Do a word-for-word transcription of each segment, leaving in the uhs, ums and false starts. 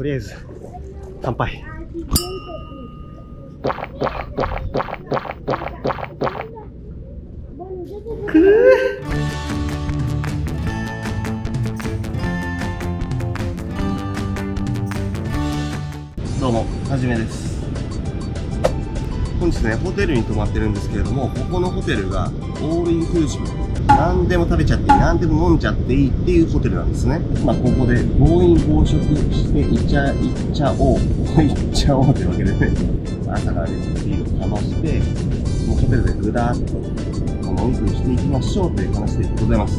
とりあえず乾杯。くーどうも、はじめです。本日ね、ホテルに泊まってるんですけれども、ここのホテルがオールインクルーシブ。何でも食べちゃっていい、何でも飲んじゃっていいっていうホテルなんですね。まあ、ここで暴飲暴食していっちゃ、いっちゃおう。いっちゃおうというわけでね、朝からね、ビールをかまして、もうホテルでぐだーっと飲み食いしていきましょうという話でございます。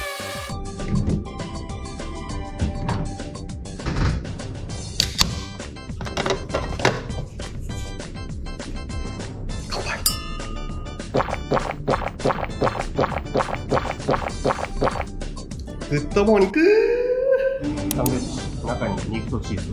グッドモーニングサンドイッチ、中に肉とチーズ。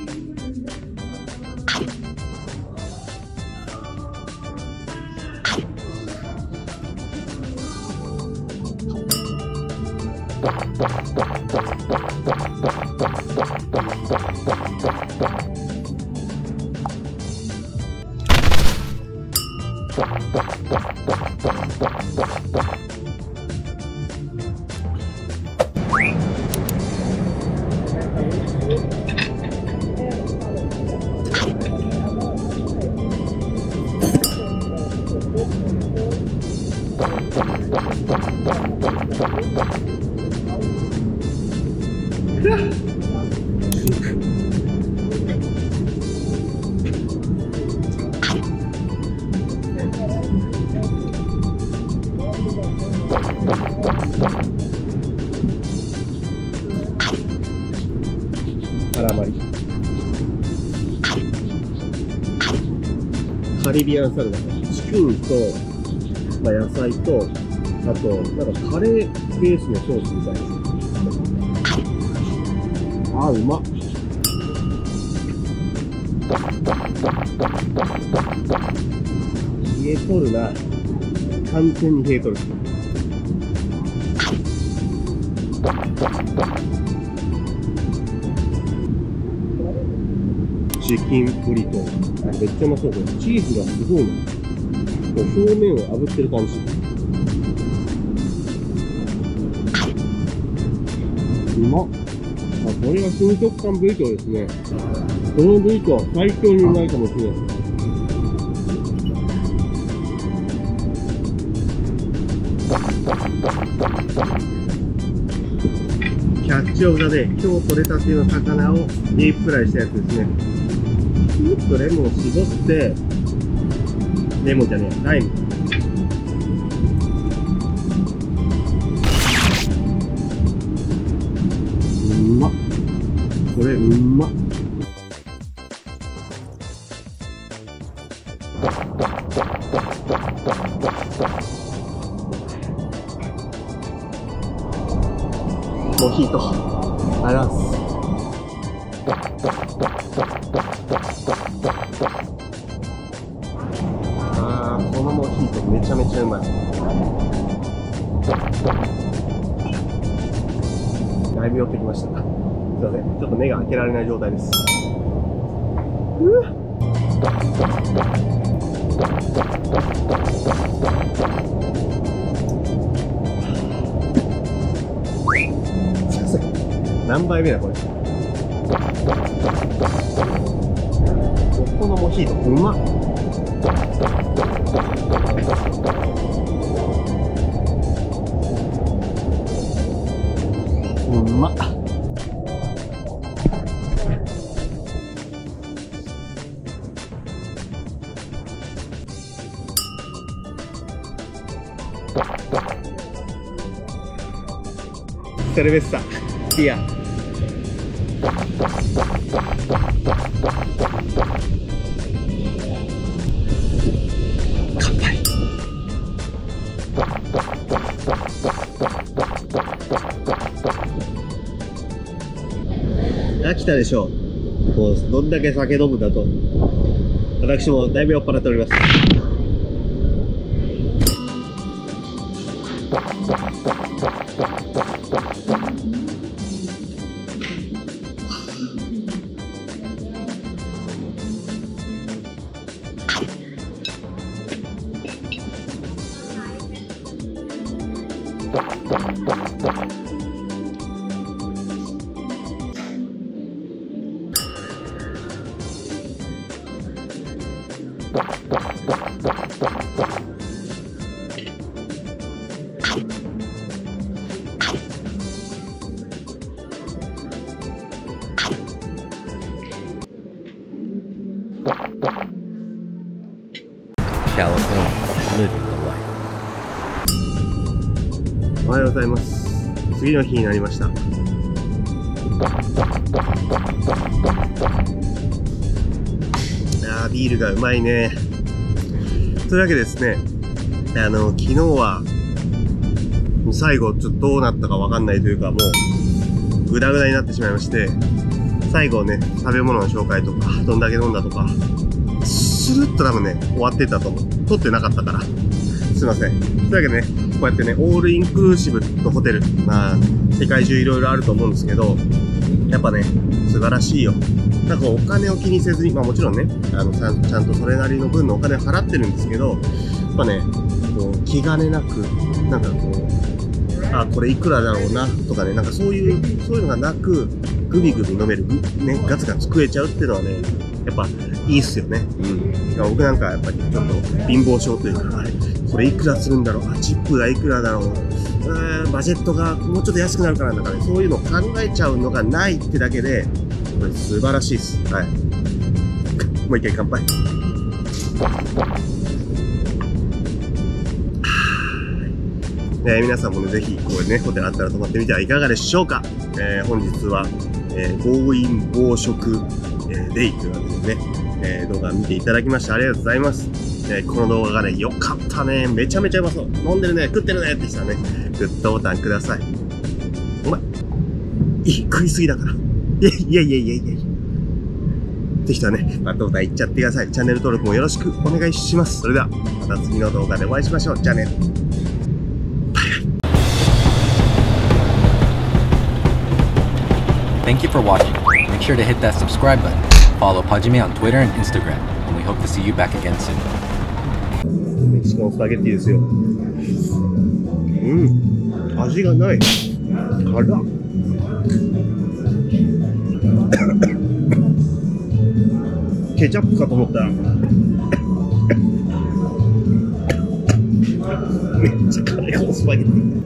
カラマリカリビアンサラダ、チキンと、まあ、野菜と、あとなんかカレーベースのソースみたいな。あー、うまっ。冷えとるな、完全に冷えとる。チキンブリトー、めっちゃうまそう。これチーズがすごいな。こう表面を炙ってる感じ。うまっ。あ、これが新食感ブリトーですね。このブリトーは最強にうまいかもしれない。キャッチオブザで今日取れたての魚をディープフライしたやつですね。ちょっとレモンを絞って、レモンじゃねえ、ライム。うまっ。これうまっ。モヒート、ありがとうございます。あー、このモヒートめちゃめちゃうまい。だいぶ寄ってきました。すいません、ちょっと目が開けられない状態です。うわっ。何杯目だこれ。ここのモヒートうまっ。うまっ。セルベッサビア。乾杯。飽きたでしょう。もうどんだけ酒飲むんだと。私もだいぶ酔っ払っております。 California, living the life. おはようございます。次の日になりました。いやー、ビールがうまいね。というわけでですね、あの、昨日は、最後ちょっとどうなったかわかんないというか、もう、グダグダになってしまいまして、最後ね、食べ物の紹介とか、どんだけ飲んだとか、スルッと多分ね、終わってたと思う。撮ってなかったから。すいません。というわけでね、こうやってね、オールインクルーシブのホテル、まあ、世界中いろいろあると思うんですけど、やっぱね、素晴らしいよ。なんかお金を気にせずに、まあもちろんね、あの、ちゃん、ちゃんとそれなりの分のお金を払ってるんですけど、やっぱね、こう、気兼ねなく、なんかこう、あ、これいくらだろうな、とかね、なんかそういう、そういうのがなく、グビグビ飲める、ね、ガツガツ食えちゃうっていうのはね、やっぱいいっすよね。うん。僕なんかやっぱりちょっと貧乏症というか、あれ、これいくらするんだろう、あ、チップがいくらだろう、うーん、バジェットがもうちょっと安くなるからなんかね、そういうのを考えちゃうのがないってだけで、これ素晴らしいっす。はい。もう一回乾杯。えー、皆さんもね、ぜひ、これね、ホテルあったら泊まってみてはいかがでしょうか。えー、本日は、えー、暴飲暴食、えー、デイというわけでね、えー、動画見ていただきましてありがとうございます。えー、この動画がね、良かったね。めちゃめちゃうまそう。飲んでるね、食ってるねって人はね、グッドボタンください。お前、いい、食いすぎだから。いやいやいやいやいやいや。って人はね、バッドボタンいっちゃってください。チャンネル登録もよろしくお願いします。それでは、また次の動画でお会いしましょう。じゃあね。 Thank you for watching. Make sure to hit that subscribe button. Follow Pajime on Twitter and Instagram, and we hope to see you back again soon. メキシコのスパゲッティですよ。うん、味がない。辛っ。ケチャップかと思ったらめっちゃ辛いこのスパゲッティ。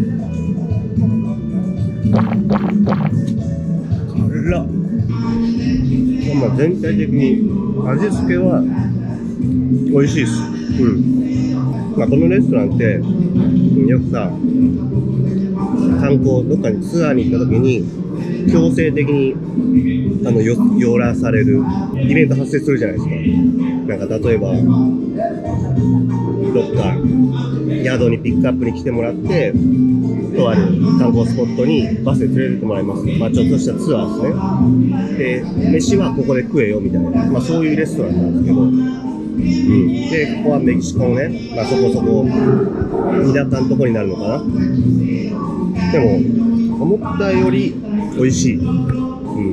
辛っ。まあ全体的に味付けは美味しいです。うん。まあこのレストランってよくさ、観光どっかにツアーに行った時に強制的にあのよ寄らされるイベント発生するじゃないですか。なんか例えばどっか宿にピックアップに来てもらって、とある観光スポットにバスで連れてってもらいます。まあちょっとしたツアーですね。で、飯はここで食えよみたいな、まあそういうレストランなんですけど、うん。で、ここはメキシコのね、まあそこそこ田舎のとこになるのかな。でも、思ったより美味しい。うん。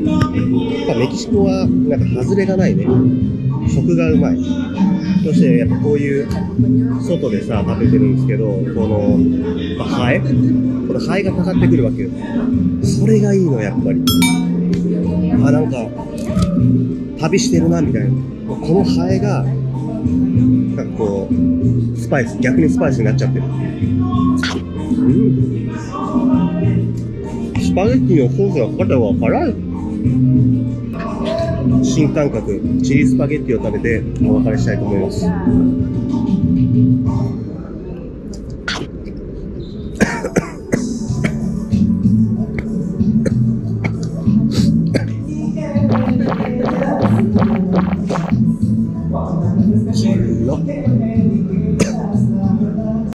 やっぱメキシコはなんか外れがないね。食がうまい。そしてやっぱこういう外でさ食べてるんですけど、この、まあ、ハエこのハエがかかってくるわけよ。それがいいのやっぱり。あ、なんか旅してるなみたいな。このハエがなんかこうスパイス、逆にスパイスになっちゃってる。うん。スパゲッティのソースがかかった方が辛い。新感覚チリスパゲッティを食べてお別れしたいと思います。辛っ。